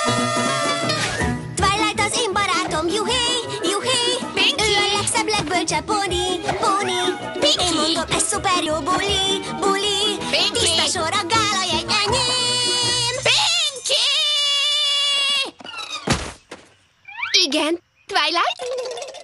Twilight az én barátom, juhé, juhé. Ő a legszebb, legbölcsebb poni, poni. Én mondom, ez szuper jó buli, buli. Tiszta sor a gála jegy, enyém. Igen, Twilight?